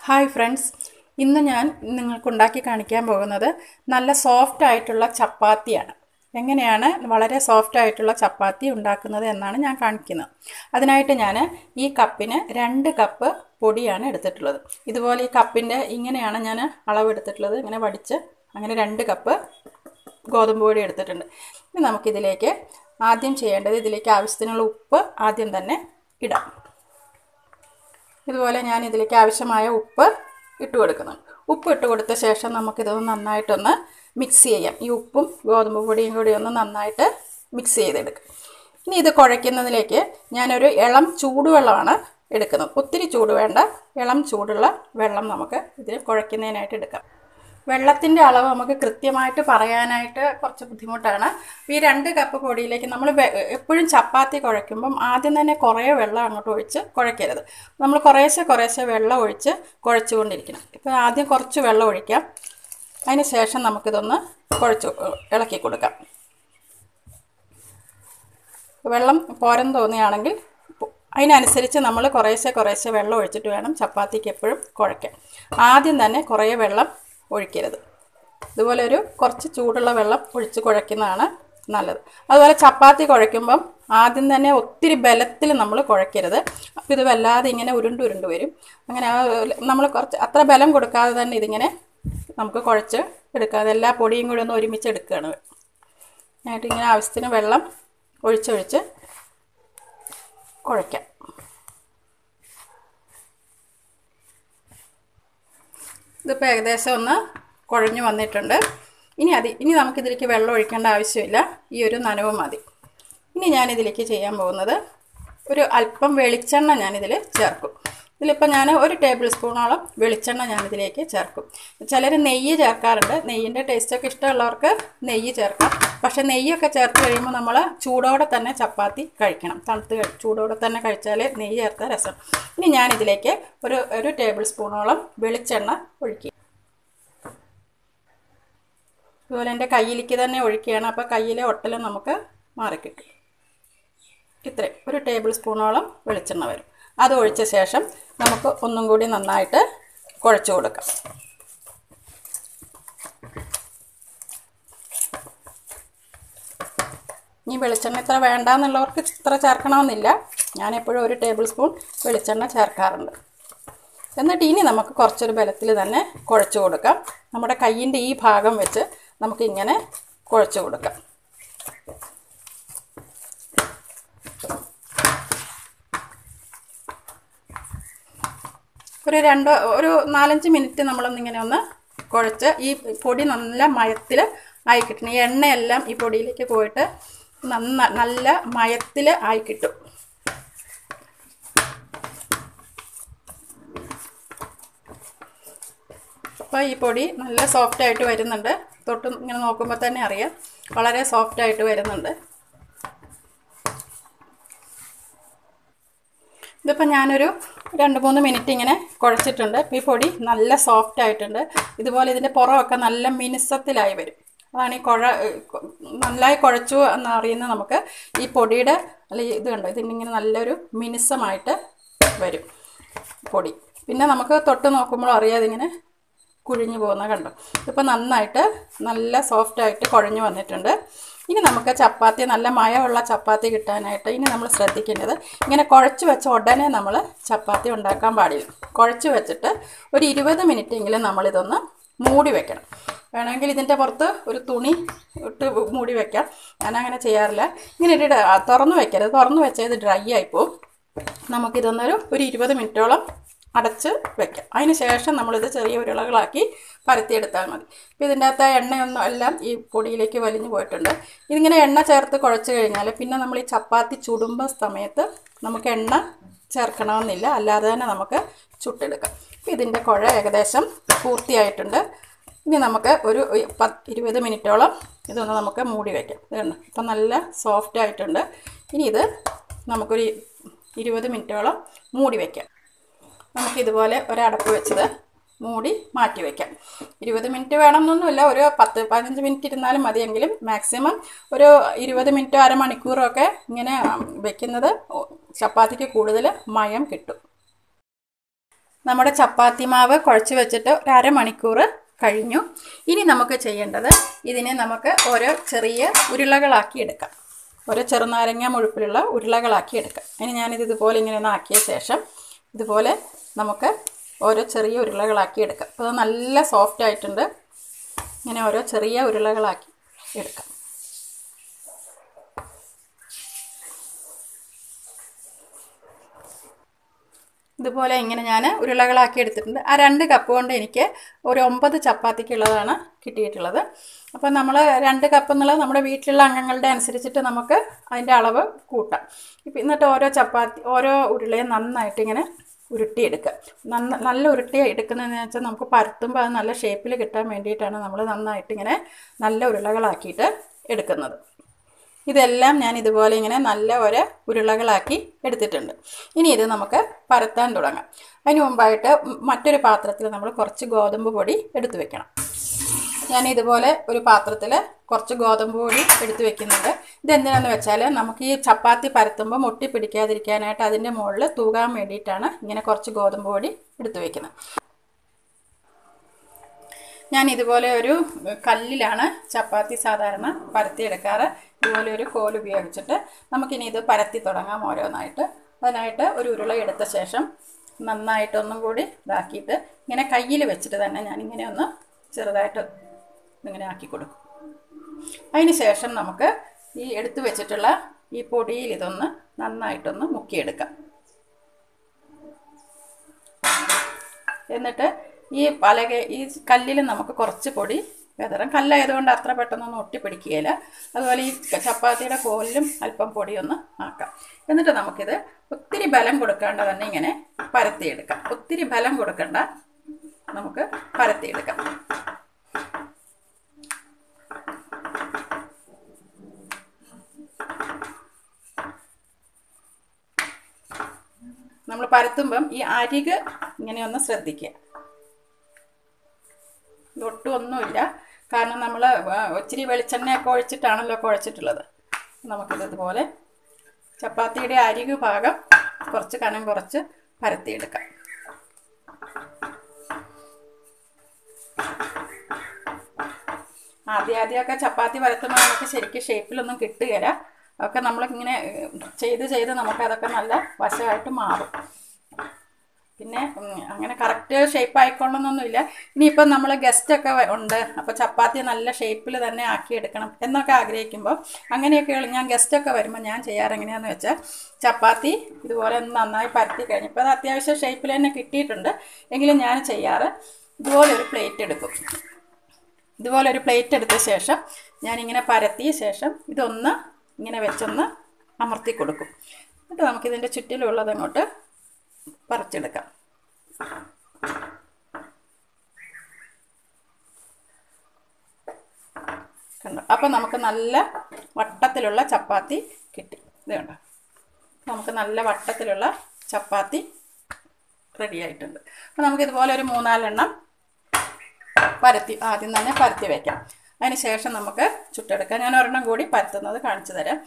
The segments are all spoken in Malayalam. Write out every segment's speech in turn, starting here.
ഹായ് ഫ്രണ്ട്സ്, ഇന്ന് ഞാൻ നിങ്ങൾക്ക് ഉണ്ടാക്കി കാണിക്കാൻ പോകുന്നത് നല്ല സോഫ്റ്റ് ആയിട്ടുള്ള ചപ്പാത്തിയാണ്. എങ്ങനെയാണ് വളരെ സോഫ്റ്റ് ആയിട്ടുള്ള ചപ്പാത്തി ഉണ്ടാക്കുന്നത് എന്നാണ് ഞാൻ കാണിക്കുന്നത്. അതിനായിട്ട് ഞാൻ ഈ കപ്പിന് 2 കപ്പ് പൊടിയാണ് എടുത്തിട്ടുള്ളത്. ഇതുപോലെ ഈ കപ്പിൻ്റെ ഇങ്ങനെയാണ് ഞാൻ അളവെടുത്തിട്ടുള്ളത്. ഇങ്ങനെ വടിച്ച് അങ്ങനെ 2 കപ്പ് ഗോതമ്പ് പൊടി എടുത്തിട്ടുണ്ട്. ഇനി നമുക്കിതിലേക്ക് ആദ്യം ചെയ്യേണ്ടത്, ഇതിലേക്ക് ആവശ്യത്തിനുള്ള ഉപ്പ് ആദ്യം തന്നെ ഇടാം. ഇതുപോലെ ഞാൻ ഇതിലേക്ക് ആവശ്യമായ ഉപ്പ് ഇട്ട് കൊടുക്കുന്നുണ്ട്. ഉപ്പ് ഇട്ട് കൊടുത്ത ശേഷം നമുക്കിതൊന്ന് നന്നായിട്ടൊന്ന് മിക്സ് ചെയ്യാം. ഈ ഉപ്പും ഗോതമ്പ് പൊടിയും കൂടി ഒന്ന് നന്നായിട്ട് മിക്സ് ചെയ്തെടുക്കാം. ഇനി ഇത് കുഴയ്ക്കുന്നതിലേക്ക് ഞാനൊരു ഇളം ചൂടുവെള്ളമാണ് എടുക്കുന്നത്. ഒത്തിരി ചൂട് വേണ്ട, ഇളം ചൂടുള്ള വെള്ളം നമുക്ക് ഇതിൽ കുഴയ്ക്കുന്നതിനായിട്ട് എടുക്കാം. വെള്ളത്തിൻ്റെ അളവ് നമുക്ക് കൃത്യമായിട്ട് പറയാനായിട്ട് കുറച്ച് ബുദ്ധിമുട്ടാണ്. ഈ 2 കപ്പ് പൊടിയിലേക്ക് നമ്മൾ എപ്പോഴും ചപ്പാത്തി കുഴയ്ക്കുമ്പം ആദ്യം തന്നെ കുറേ വെള്ളം അങ്ങോട്ട് ഒഴിച്ച് കുഴയ്ക്കരുത്. നമ്മൾ കുറേശ്ശെ വെള്ളം ഒഴിച്ച് കുഴച്ചുകൊണ്ടിരിക്കണം. ഇപ്പോൾ ആദ്യം കുറച്ച് വെള്ളം ഒഴിക്കാം. അതിന് ശേഷം നമുക്കിതൊന്ന് ഇളക്കി കൊടുക്കാം. വെള്ളം പോരെന്ന് തോന്നുകയാണെങ്കിൽ അതിനനുസരിച്ച് നമ്മൾ കുറേശ്ശെ വെള്ളം ഒഴിച്ചിട്ട് വേണം ചപ്പാത്തിക്ക് എപ്പോഴും കുഴയ്ക്കാൻ. ആദ്യം തന്നെ കുറേ വെള്ളം ഒഴിക്കരുത്. ഇതുപോലെ കുറച്ച് ചൂടുള്ള വെള്ളം ഒഴിച്ച് കുഴയ്ക്കുന്നതാണ് നല്ലത്. അതുപോലെ ചപ്പാത്തി കുഴയ്ക്കുമ്പം ആദ്യം തന്നെ ഒത്തിരി ബലത്തിൽ നമ്മൾ കുഴയ്ക്കരുത്. അപ്പോൾ ഇത് വല്ലാതെ ഇങ്ങനെ ഉരുണ്ട് വരും. അങ്ങനെ നമ്മൾ അത്ര ബലം കൊടുക്കാതെ തന്നെ ഇതിങ്ങനെ നമുക്ക് കുഴച്ച് എടുക്കാം. എല്ലാ പൊടിയും കൂടി ഒന്ന് ഒരുമിച്ച് എടുക്കുകയാണ്. ആയിട്ട് ഇങ്ങനെ ആവശ്യത്തിന് വെള്ളം ഒഴിച്ചൊഴിച്ച് കുഴയ്ക്കാം. ഇതിപ്പോൾ ഏകദേശം ഒന്ന് കുഴഞ്ഞു വന്നിട്ടുണ്ട്. ഇനി നമുക്കിതിലേക്ക് വെള്ളം ഒഴിക്കേണ്ട ആവശ്യമില്ല. ഈ ഒരു നനവ് മതി. ഇനി ഞാനിതിലേക്ക് ചെയ്യാൻ പോകുന്നത് അല്പം വെളിച്ചെണ്ണ ഞാനിതിൽ ചേർക്കും. ഇതിലിപ്പോൾ ഞാൻ 1 ടേബിൾ സ്പൂണോളം വെളിച്ചെണ്ണ ഞാനിതിലേക്ക് ചേർക്കും. ചിലർ നെയ്യ് ചേർക്കാറുണ്ട്. നെയ്യിൻ്റെ ടേസ്റ്റൊക്കെ ഇഷ്ടമുള്ളവർക്ക് നെയ്യ് ചേർക്കാം. പക്ഷേ നെയ്യൊക്കെ ചേർത്ത് കഴിയുമ്പോൾ നമ്മൾ ചൂടോടെ തന്നെ ചപ്പാത്തി കഴിക്കണം. ചൂടോടെ തന്നെ കഴിച്ചാൽ നെയ്യ് ചേർത്ത രസം. ഇനി ഞാനിതിലേക്ക് ഒരു ടേബിൾ സ്പൂണോളം വെളിച്ചെണ്ണ ഒഴിക്കുക. അതുപോലെ എൻ്റെ കയ്യിലേക്ക് തന്നെ ഒഴിക്കുകയാണ്. അപ്പോൾ കയ്യിലെ ഒട്ടലും നമുക്ക് മാറിക്കിട്ടും. ഇത്രയും 1 ടേബിൾ സ്പൂണോളം വെളിച്ചെണ്ണ വരും. അത് ഒഴിച്ച ശേഷം നമുക്ക് ഒന്നും കൂടി നന്നായിട്ട് കുഴച്ച് കൊടുക്കാം. ഈ വെളിച്ചെണ്ണ ഇത്ര വേണ്ടാന്നുള്ളവർക്ക് ഇത്ര ചേർക്കണമെന്നില്ല. ഞാനെപ്പോഴും 1 ടേബിൾ സ്പൂൺ വെളിച്ചെണ്ണ ചേർക്കാറുണ്ട്. എന്നിട്ട് ഇനി നമുക്ക് കുറച്ചൊരു ബലത്തിൽ തന്നെ കുഴച്ച് കൊടുക്കാം. നമ്മുടെ കയ്യിൻ്റെ ഈ ഭാഗം വെച്ച് നമുക്കിങ്ങനെ കുഴച്ച് കൊടുക്കാം. ഒരു 4-5 മിനിറ്റ് നമ്മളൊന്നിങ്ങനെ ഒന്ന് കുഴച്ച് ഈ പൊടി നല്ല മയത്തിൽ ആയി കിട്ടണം. ഈ എണ്ണയെല്ലാം ഈ പൊടിയിലേക്ക് പോയിട്ട് നല്ല മയത്തിൽ ആയി കിട്ടും. അപ്പോൾ ഈ പൊടി നല്ല സോഫ്റ്റായിട്ട് വരുന്നുണ്ട്. തൊട്ട് ഇങ്ങനെ നോക്കുമ്പോൾ തന്നെ അറിയാം, വളരെ സോഫ്റ്റായിട്ട് വരുന്നുണ്ട്. ഇതിപ്പോൾ ഞാനൊരു 2-3 മിനിറ്റ് ഇങ്ങനെ കുഴച്ചിട്ടുണ്ട്. ഈ പൊടി നല്ല സോഫ്റ്റ് ആയിട്ടുണ്ട്. ഇതുപോലെ ഇതിൻ്റെ പുറമൊക്കെ നല്ല മിനുസത്തിലായി വരും. അതാണ് ഈ നന്നായി കുഴച്ചു എന്നറിയുന്നത്. നമുക്ക് ഈ പൊടിയുടെ ഇത് കണ്ടോ, ഇതിങ്ങനെ നല്ലൊരു മിനുസമായിട്ട് വരും പൊടി. പിന്നെ നമുക്ക് തൊട്ട് നോക്കുമ്പോൾ അറിയാം ഇതിങ്ങനെ കുഴിഞ്ഞു പോകുന്ന കണ്ടോ. ഇപ്പോൾ നന്നായിട്ട് നല്ല സോഫ്റ്റായിട്ട് കുഴഞ്ഞു വന്നിട്ടുണ്ട്. ഇനി നമുക്ക് ചപ്പാത്തി, നല്ല മയമുള്ള ചപ്പാത്തി കിട്ടാനായിട്ട് ഇനി നമ്മൾ ശ്രദ്ധിക്കേണ്ടത്, ഇങ്ങനെ കുഴച്ച് വെച്ച ഉടനെ നമ്മൾ ചപ്പാത്തി ഉണ്ടാക്കാൻ പാടില്ല. കുഴച്ച് വെച്ചിട്ട് ഒരു 20 മിനിറ്റെങ്കിലും നമ്മളിതൊന്ന് മൂടി വെക്കണം. വേണമെങ്കിൽ ഇതിൻ്റെ പുറത്ത് ഒരു തുണി ഇട്ട് മൂടി വെക്കാം. ഞാനങ്ങനെ ചെയ്യാറില്ല. ഇങ്ങനെ തുറന്ന് വെക്കരുത്. തുറന്ന് വെച്ചാൽ ഇത് ഡ്രൈ ആയിപ്പോവും. നമുക്കിതൊന്നൊരു 20 മിനിറ്റോളം അടച്ച് വെക്കാം. അതിന് ശേഷം നമ്മളിത് ചെറിയ ഉരുളകളാക്കി പരത്തിയെടുത്താൽ മതി. ഇപ്പോൾ ഇതിൻ്റെ അകത്ത് എണ്ണയൊന്നും എല്ലാം ഈ പൊടിയിലേക്ക് വലിഞ്ഞു പോയിട്ടുണ്ട്. ഇതിങ്ങനെ എണ്ണ ചേർത്ത് കുഴച്ച് കഴിഞ്ഞാൽ പിന്നെ നമ്മൾ ഈ ചപ്പാത്തി ചുടുമ്പോൾ സമയത്ത് നമുക്ക് എണ്ണ ചേർക്കണമെന്നില്ല. അല്ലാതെ തന്നെ നമുക്ക് ചുട്ടെടുക്കാം. ഇപ്പോൾ ഇതിൻ്റെ കുഴ ഏകദേശം പൂർത്തിയായിട്ടുണ്ട്. ഇനി നമുക്ക് ഒരു 20 മിനിറ്റോളം ഇതൊന്ന് നമുക്ക് മൂടി വയ്ക്കാം. ഇതുണ്ട്, ഇപ്പം നല്ല സോഫ്റ്റ് ആയിട്ടുണ്ട്. ഇനി ഇത് നമുക്കൊരു 20 മിനിറ്റോളം മൂടി വയ്ക്കാം. നമുക്കിതുപോലെ ഒരടപ്പ് വെച്ചത് മൂടി മാറ്റി വയ്ക്കാം. 20 മിനിറ്റ് വേണമെന്നൊന്നുമില്ല, ഒരു 10-15 മിനിറ്റ് ഇരുന്നാലും മതിയെങ്കിലും മാക്സിമം ഒരു 20 മിനിറ്റോ അരമണിക്കൂറോ ഒക്കെ ഇങ്ങനെ വെക്കുന്നത് ചപ്പാത്തിക്ക് കൂടുതൽ മയം കിട്ടും. നമ്മുടെ ചപ്പാത്തി മാവ് കുഴച്ച് വെച്ചിട്ട് ഒരു അരമണിക്കൂർ കഴിഞ്ഞു. ഇനി നമുക്ക് ചെയ്യേണ്ടത് ഇതിനെ നമുക്ക് ഓരോ ചെറിയ ഉരുളകളാക്കി എടുക്കാം. ഓരോ ചെറുനാരങ്ങ മുഴുപ്പിലുള്ള ഉരുളകളാക്കി എടുക്കാം. ഇനി ഞാനിത് ഇതുപോലെ ഇങ്ങനെ ഒന്ന് ആക്കിയ ശേഷം ഇതുപോലെ നമുക്ക് ഓരോ ചെറിയ ഉരുളകളാക്കി എടുക്കാം. അപ്പോൾ നല്ല സോഫ്റ്റ് ആയിട്ടുണ്ട്. ഇങ്ങനെ ഓരോ ചെറിയ ഉരുളകളാക്കി എടുക്കാം. ഇതുപോലെ ഇങ്ങനെ ഞാൻ ഉരുളകളാക്കി എടുത്തിട്ടുണ്ട്. ആ 2 കപ്പ് കൊണ്ട് എനിക്ക് ഒരു 9 ചപ്പാത്തിക്കുള്ളതാണ് കിട്ടിയിട്ടുള്ളത്. അപ്പോൾ നമ്മൾ 2 കപ്പ് എന്നുള്ളത് നമ്മുടെ വീട്ടിലുള്ള അംഗങ്ങളുടെ അനുസരിച്ചിട്ട് നമുക്ക് അതിൻ്റെ അളവ് കൂട്ടാം. ഇപ്പം എന്നിട്ട് ഓരോ ഉരുളയും നന്നായിട്ട് ഇങ്ങനെ ഉരുട്ടിയെടുക്കുക. നല്ല ഉരുട്ടി എടുക്കുന്നതെന്ന് വെച്ചാൽ നമുക്ക് പരത്തുമ്പോൾ അത് നല്ല ഷേപ്പിൽ കിട്ടാൻ വേണ്ടിയിട്ടാണ് നമ്മൾ നന്നായിട്ട് ഇങ്ങനെ നല്ല ഉരുളകളാക്കിയിട്ട് എടുക്കുന്നത്. ഇതെല്ലാം ഞാൻ ഇതുപോലെ ഇങ്ങനെ നല്ല ഒരു ഉരുളകളാക്കി എടുത്തിട്ടുണ്ട്. ഇനി ഇത് നമുക്ക് പരത്താൻ തുടങ്ങാം. അതിന് മുമ്പായിട്ട് മറ്റൊരു പാത്രത്തിൽ നമ്മൾ കുറച്ച് ഗോതമ്പ് പൊടി എടുത്തു വെക്കണം. ഞാൻ ഇതുപോലെ ഒരു പാത്രത്തിൽ കുറച്ച് ഗോതമ്പ് പൊടി എടുത്തു വെക്കുന്നുണ്ട്. ഇതെന്തിനാണെന്ന് വെച്ചാൽ നമുക്ക് ഈ ചപ്പാത്തി പരത്തുമ്പോൾ മുട്ടി പിടിക്കാതിരിക്കാനായിട്ട് അതിൻ്റെ മുകളിൽ തൂകാൻ വേണ്ടിയിട്ടാണ് ഇങ്ങനെ കുറച്ച് ഗോതമ്പ് പൊടി എടുത്തു വെക്കുന്നത്. ഞാൻ ഇതുപോലെ ഒരു കല്ലിലാണ് ചപ്പാത്തി സാധാരണ പരത്തിയെടുക്കാറ്. ഇതുപോലെ ഒരു കോൽ ഉപയോഗിച്ചിട്ട് നമുക്കിനി ഇത് പരത്തി തുടങ്ങാം ഓരോന്നായിട്ട്. അതിനായിട്ട് ഒരു ഉരുള എടുത്ത ശേഷം നന്നായിട്ടൊന്നും കൂടി ഇതാക്കിയിട്ട് ഇങ്ങനെ കയ്യിൽ വെച്ചിട്ട് തന്നെ ഞാനിങ്ങനെ ഒന്ന് ചെറുതായിട്ട് ഇങ്ങനെ ആക്കി കൊടുക്കും. അതിന് ശേഷം നമുക്ക് ഈ എടുത്തു വെച്ചിട്ടുള്ള ഈ പൊടിയിൽ ഇതൊന്ന് നന്നായിട്ടൊന്ന് മുക്കിയെടുക്കാം. എന്നിട്ട് ഈ കല്ലിൽ നമുക്ക് കുറച്ച് പൊടി വിതറാം. കല്ലായതുകൊണ്ട് അത്ര പെട്ടെന്നൊന്നും ഒട്ടിപ്പിടിക്കുകയില്ല. അതുപോലെ ഈ ചപ്പാത്തിയുടെ കോലിലും അല്പം പൊടിയൊന്ന് ആക്കാം. എന്നിട്ട് നമുക്കിത് ഒത്തിരി ബലം കൊടുക്കാണ്ട് തന്നെ ഇങ്ങനെ പരത്തിയെടുക്കാം. ഒത്തിരി ബലം കൊടുക്കണ്ട, നമുക്ക് പരത്തിയെടുക്കാം. നമ്മൾ പരത്തുമ്പം ഈ അരിക് ഇങ്ങനെയൊന്ന് ശ്രദ്ധിക്കുക. ഒട്ടും ഒന്നുമില്ല, കാരണം നമ്മൾ ഇച്ചിരി വെളിച്ചെണ്ണയൊക്കെ ഒഴിച്ചിട്ടാണല്ലോ കുഴച്ചിട്ടുള്ളത്. നമുക്കിത് ഇതുപോലെ ചപ്പാത്തിയുടെ അരികു ഭാഗം കുറച്ച് കനം കുറച്ച് പരത്തിയെടുക്കാം. ആദ്യമൊക്കെ ചപ്പാത്തി പരത്തുമ്പോൾ നമുക്ക് ശരിക്കും ഷേപ്പിലൊന്നും കിട്ടുകയില്ല. അതൊക്കെ നമ്മളിങ്ങനെ ചെയ്ത് നമുക്കതൊക്കെ നല്ല വശമായിട്ട് മാറും. പിന്നെ അങ്ങനെ കറക്റ്റ് ഷേപ്പ് ആയിക്കൊള്ളണമെന്നൊന്നുമില്ല. ഇനിയിപ്പം നമ്മൾ ഗസ്റ്റൊക്കെ ഉണ്ട്, അപ്പോൾ ചപ്പാത്തി നല്ല ഷേപ്പിൽ തന്നെ ആക്കിയെടുക്കണം എന്നൊക്കെ ആഗ്രഹിക്കുമ്പോൾ അങ്ങനെയൊക്കെ ഞാൻ ഗസ്റ്റൊക്കെ വരുമ്പോൾ ഞാൻ ചെയ്യാറ് എങ്ങനെയാണെന്ന് വെച്ചാൽ ചപ്പാത്തി ഇതുപോലെ ഒന്ന് നന്നായി പരത്തി കഴിഞ്ഞു. ഇപ്പോൾ അത് അത്യാവശ്യം ഷേപ്പിൽ തന്നെ കിട്ടിയിട്ടുണ്ട്. എങ്കിലും ഞാൻ ചെയ്യാറ് ഇതുപോലൊരു പ്ലേറ്റ് എടുക്കും. ഇതുപോലൊരു പ്ലേറ്റ് എടുത്ത ശേഷം ഞാനിങ്ങനെ പരത്തിയ ശേഷം ഇതൊന്ന് ഇങ്ങനെ വെച്ചൊന്ന് അമർത്തി കൊടുക്കും. എന്നിട്ട് നമുക്കിതിൻ്റെ ചുറ്റിലുള്ളത് അങ്ങോട്ട് പറിച്ചെടുക്കാം. കണ്ടോ? അപ്പം നമുക്ക് നല്ല വട്ടത്തിലുള്ള ചപ്പാത്തി കിട്ടി. ഇത് കണ്ടോ? നമുക്ക് നല്ല വട്ടത്തിലുള്ള ചപ്പാത്തി റെഡി ആയിട്ടുണ്ട്. അപ്പോൾ നമുക്കിതുപോലെ ഒരു 3-4 എണ്ണം ആദ്യം തന്നെ പരത്തി വയ്ക്കാം. അതിന് ശേഷം നമുക്ക് ചുട്ടെടുക്കാം. ഞാൻ ഒരെണ്ണം കൂടി പരത്തുന്നത് കാണിച്ചു തരാം.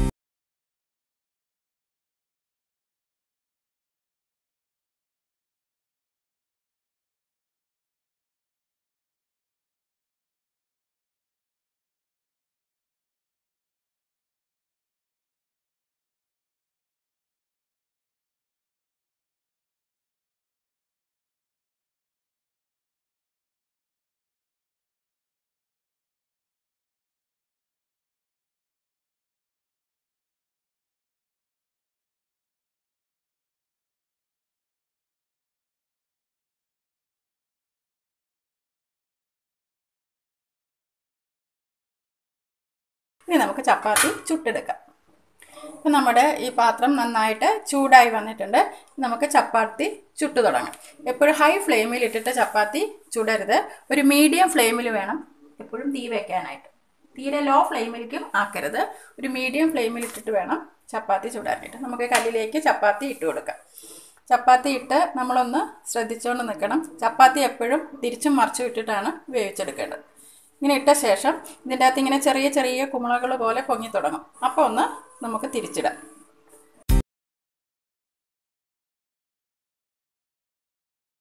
ഇനി നമുക്ക് ചപ്പാത്തി ചുട്ടെടുക്കാം. അപ്പം നമ്മുടെ ഈ പാത്രം നന്നായിട്ട് ചൂടായി വന്നിട്ടുണ്ട്. നമുക്ക് ചപ്പാത്തി ചുട്ടു തുടങ്ങാം. എപ്പോഴും ഹൈ ഫ്ലെയിമിൽ ഇട്ടിട്ട് ചപ്പാത്തി ചുടരുത്. ഒരു മീഡിയം ഫ്ലെയിമിൽ വേണം എപ്പോഴും തീ വയ്ക്കാനായിട്ട്. തീരെ ലോ ഫ്ലെയിമിലേക്കും ആക്കരുത്. ഒരു മീഡിയം ഫ്ലെയിമിൽ ഇട്ടിട്ട് വേണം ചപ്പാത്തി ചുടാനായിട്ട്. നമുക്ക് കല്ലിലേക്ക് ചപ്പാത്തി ഇട്ട് കൊടുക്കാം. ചപ്പാത്തി ഇട്ട് നമ്മളൊന്ന് ശ്രദ്ധിച്ചുകൊണ്ട് നിൽക്കണം. ചപ്പാത്തി എപ്പോഴും തിരിച്ചും മറിച്ചും ഇട്ടിട്ടാണ് വേവിച്ചെടുക്കേണ്ടത്. ഇങ്ങനെ ഇട്ട ശേഷം ഇതിൻ്റെ അകത്ത് ഇങ്ങനെ ചെറിയ ചെറിയ കുമിളകൾ പോലെ പൊങ്ങി തുടങ്ങും. അപ്പോൾ ഒന്ന് നമുക്ക് തിരിച്ചിടാം.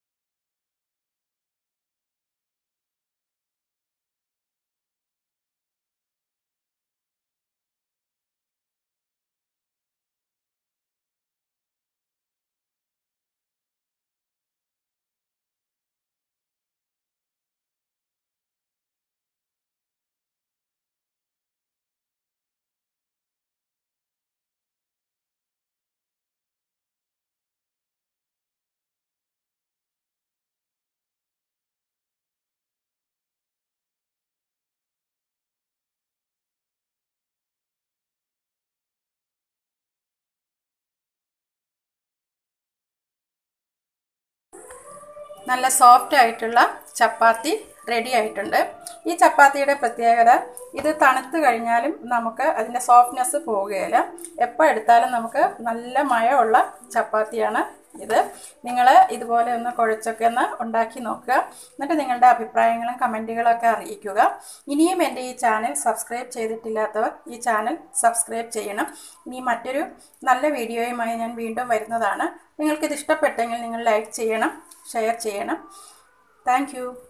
നല്ല സോഫ്റ്റ് ആയിട്ടുള്ള ചപ്പാത്തി റെഡി ആയിട്ടുണ്ട്. ഈ ചപ്പാത്തിയുടെ പ്രത്യേകത ഇത് തണുത്ത് കഴിഞ്ഞാലും നമുക്ക് അതിൻ്റെ സോഫ്റ്റ്നെസ് പോവുകയില്ല. എപ്പോൾ എടുത്താലും നമുക്ക് നല്ല മയമുള്ള ചപ്പാത്തിയാണ് ഇത്. നിങ്ങൾ ഇതുപോലെ ഒന്ന് കുഴച്ചൊക്കെ ഒന്ന് ഉണ്ടാക്കി നോക്കുക. എന്നിട്ട് നിങ്ങളുടെ അഭിപ്രായങ്ങളും കമൻറ്റുകളൊക്കെ അറിയിക്കുക. ഇനിയും എൻ്റെ ഈ ചാനൽ സബ്സ്ക്രൈബ് ചെയ്തിട്ടില്ലാത്തവർ ഈ ചാനൽ സബ്സ്ക്രൈബ് ചെയ്യണം. ഇനി മറ്റൊരു നല്ല വീഡിയോയുമായി ഞാൻ വീണ്ടും വരുന്നതാണ്. നിങ്ങൾക്കിത് ഇഷ്ടപ്പെട്ടെങ്കിൽ നിങ്ങൾ ലൈക്ക് ചെയ്യണം, ഷെയർ ചെയ്യണം. Thank U.